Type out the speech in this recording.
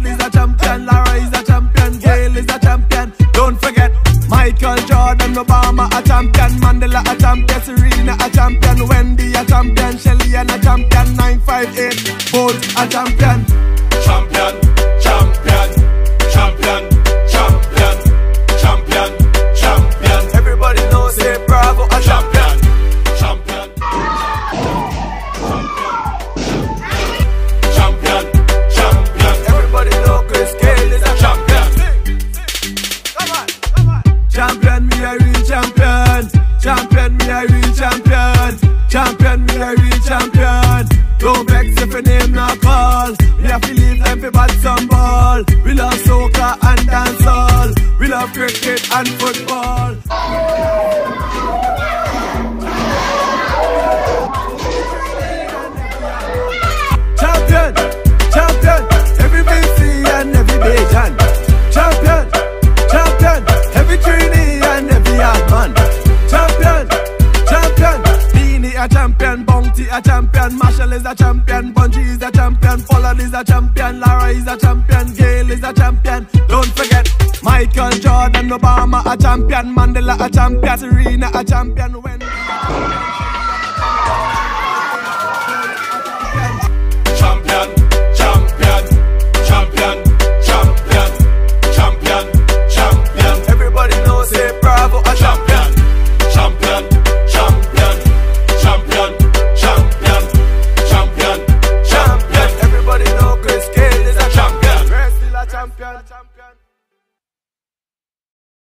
is a champion, Lara is a champion, Gail is a champion. Don't forget, Michael Jordan, Obama a champion, Mandela a champion, Serena a champion, Wendy a champion, Shelly and a champion, 958, Bolt a champion. Champion, champion, champion, champion, champion, champion. Everybody knows, say bravo a champion. Champion, champion, champion. Everybody know Chris Gayle is a champion. Come on, come on. Champion, me a real champion. Champion, me a real champion. Champion, me a real champion. Don't vex if your name not call. We have to leave them for bad some ball. We love soccer and dancehall. We love cricket and football. Champion, champion, every BC and every Bajan. Champion, champion, every trainee and every hard man. Champion, champion, Beanie a champion, Bounty a champion, Marshall is a champion, Bungie is a champion, Pollard is a champion, Lara is a champion, Gail is a champion. Don't forget, Michael Jordan, Obama a champion, Mandela a champion, Serena a champion, Wendy a champion.